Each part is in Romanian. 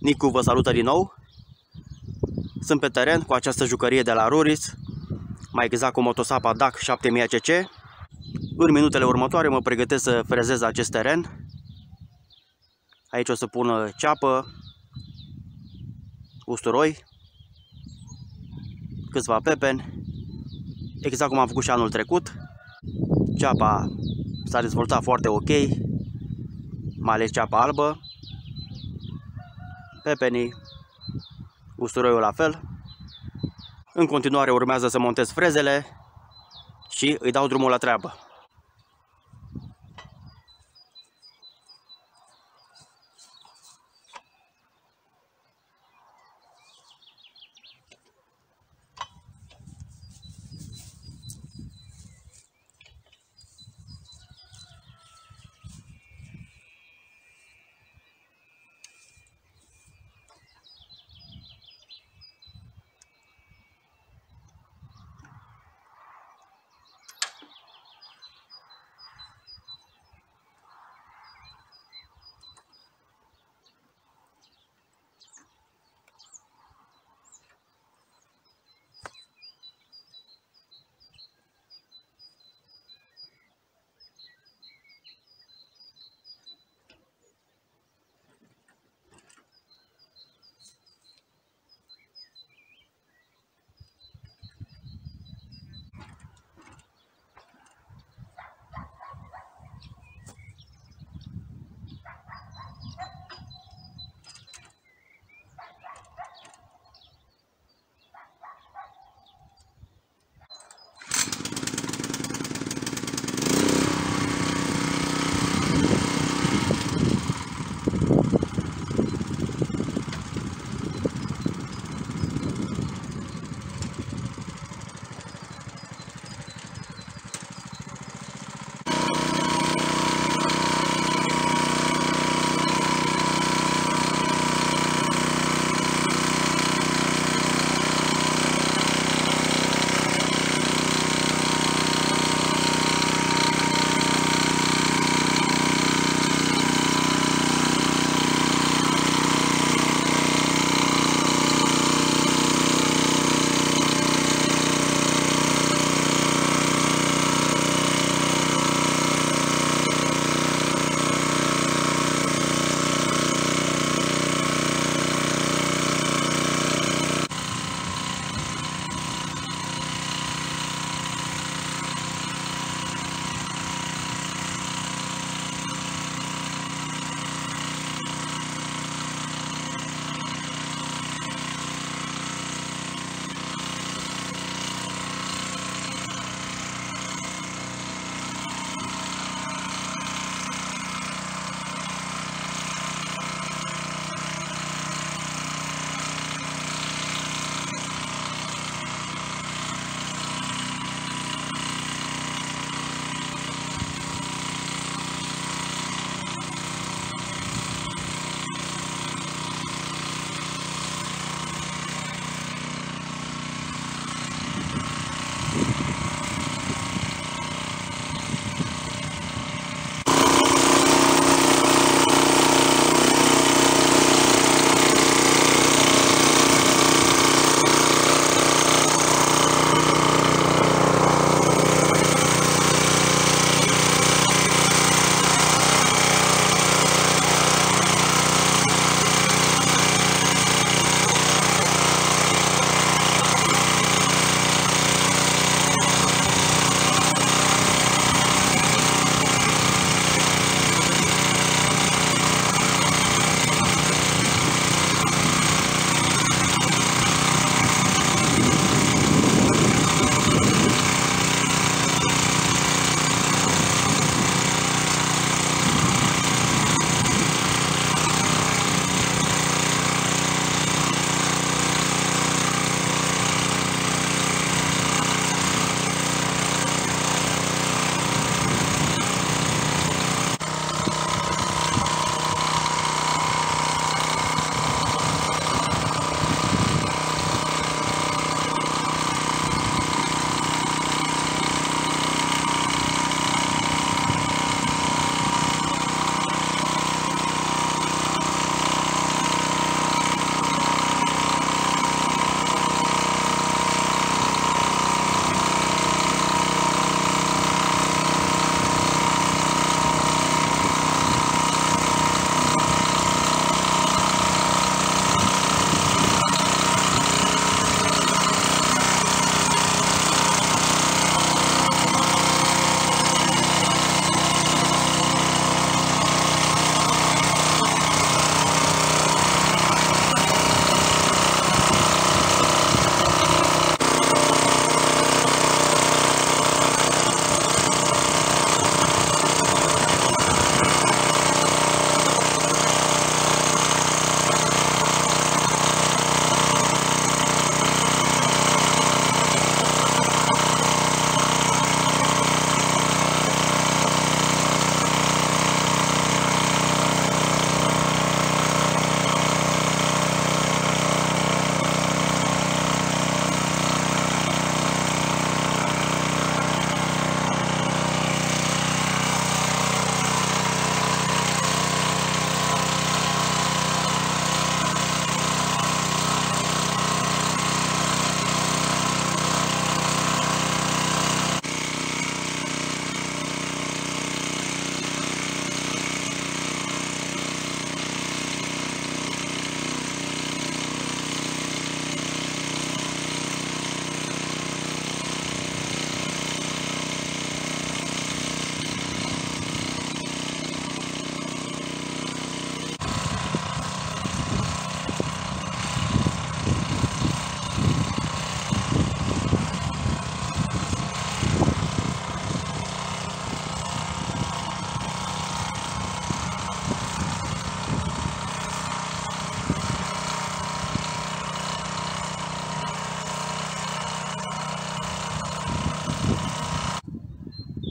Nicu vă salută din nou. Sunt pe teren cu această jucărie de la Ruris, mai exact cu motosapa DAC 7000 ACC. În minutele următoare mă pregătesc să frezez acest teren. Aici o să pun ceapă, usturoi, câțiva pepeni, exact cum am făcut și anul trecut. Ceapa s-a dezvoltat foarte ok, mai ales ceapa albă, pepenii, usturoiul la fel. În continuare urmează să montez frezele și îi dau drumul la treabă.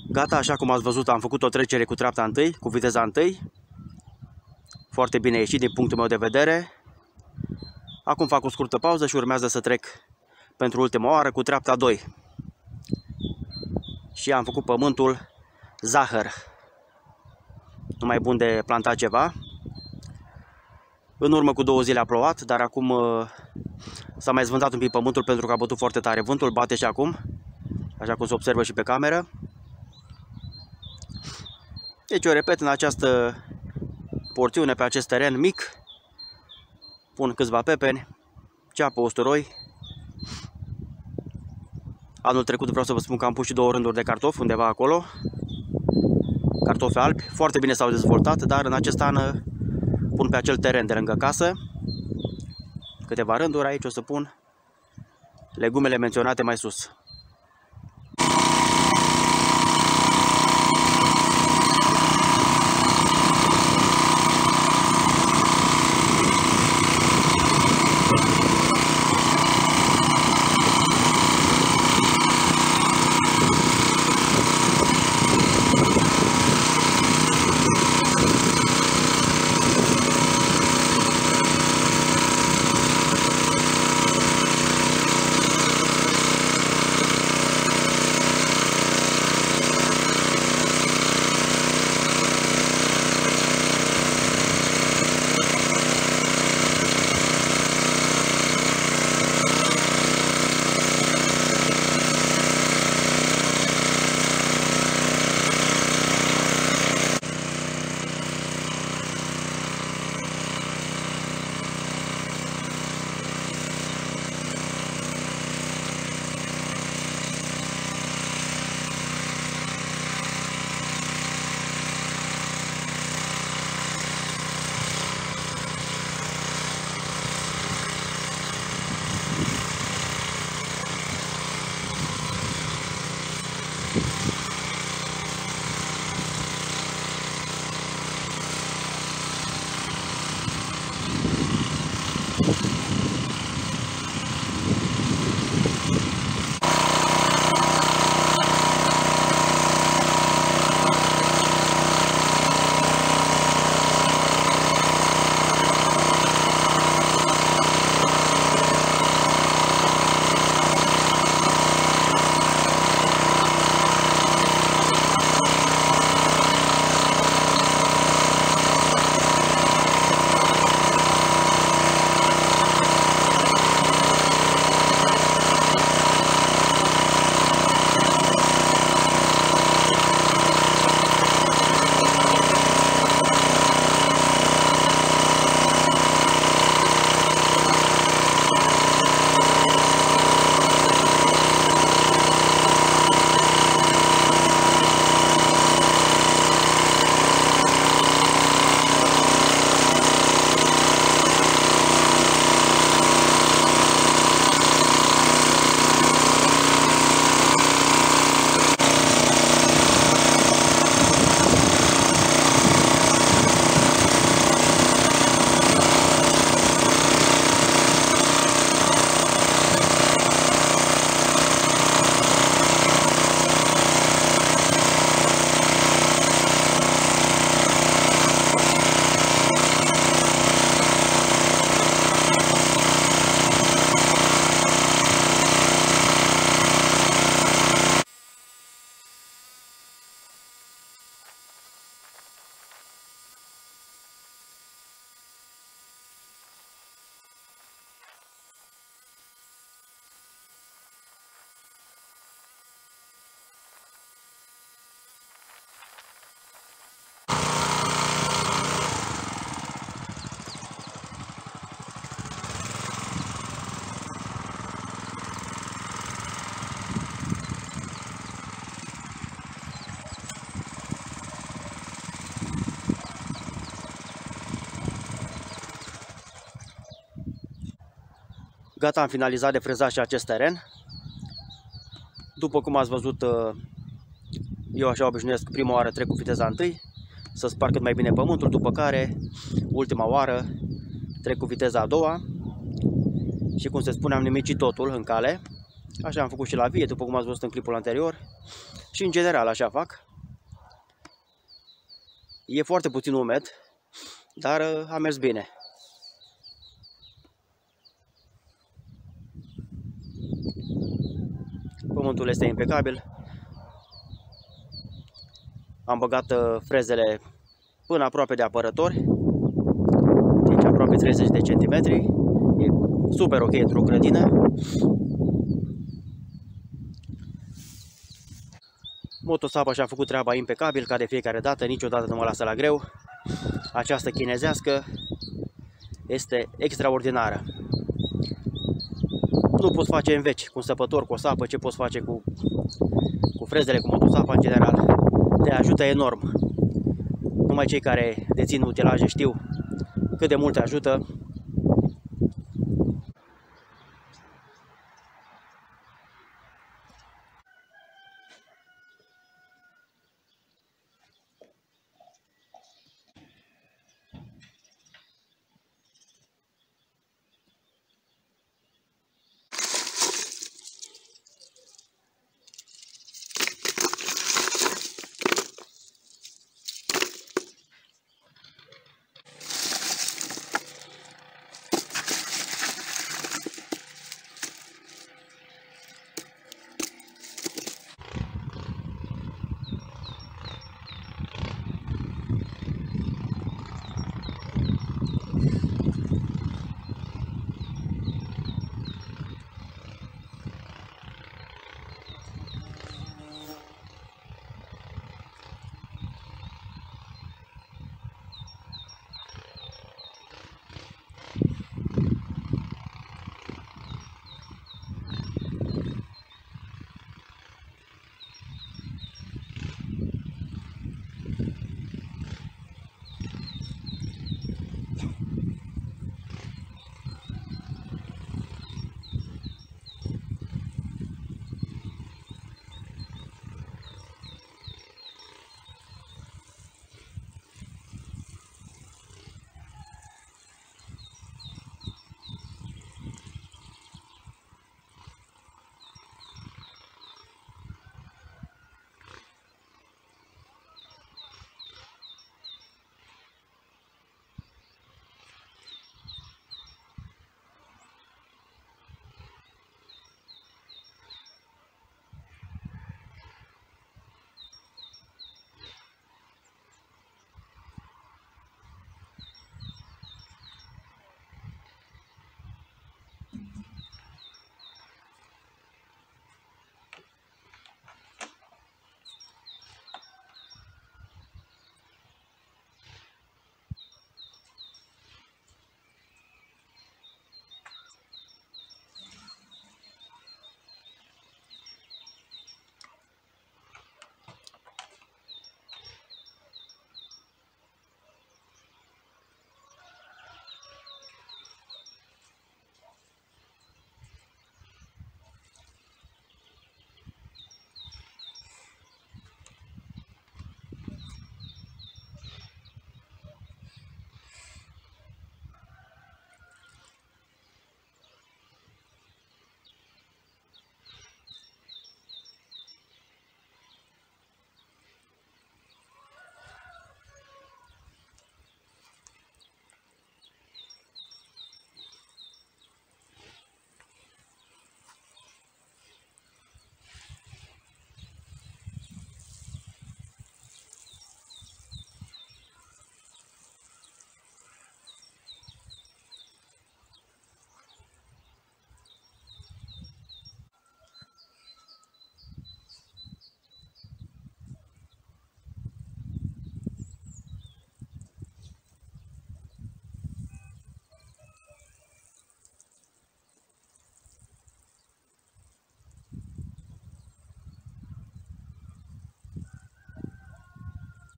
Gata, așa cum ați văzut, am făcut o trecere cu treapta întâi, cu viteza întâi. Foarte bine ieșit din punctul meu de vedere. Acum fac o scurtă pauză și urmează să trec pentru ultima oară cu treapta 2. Și am făcut pământul zahăr. Nu mai bun de plantat ceva. În urmă cu 2 zile a plouat, dar acum s-a mai zvântat un pic pământul pentru că a bătut foarte tare vântul, bate și acum, așa cum se observă și pe cameră. Deci eu repet, în această porțiune, pe acest teren mic, pun câțiva pepeni, ceapă, usturoi. Anul trecut vreau să vă spun că am pus și 2 rânduri de cartofi undeva acolo. Cartofi albi, foarte bine s-au dezvoltat, dar în acest an pun pe acel teren de lângă casă câteva rânduri. Aici o să pun legumele menționate mai sus. Gata, am finalizat de frezat și acest teren. După cum ați văzut, eu așa obișnuiesc, prima oară trec cu viteza întâi, să sparg cât mai bine pământul, după care, ultima oară, trec cu viteza a doua și, cum se spune, am nimicit totul în cale. Așa am făcut și la vie, după cum ați văzut în clipul anterior. Și în general așa fac. E foarte puțin umed, dar a mers bine. Pământul este impecabil. Am băgat frezele până aproape de apărători, deci aproape 30 de centimetri. E super ok într-o grădină. Motosapa și-a făcut treaba impecabil, ca de fiecare dată, niciodată nu mă lasă la greu. Această chinezească este extraordinară. Nu poți face în veci cu un săpător, cu o sapă, ce poți face cu frezele, cu motosapa în general. Te ajută enorm. Numai cei care dețin utilaje știu cât de mult te ajută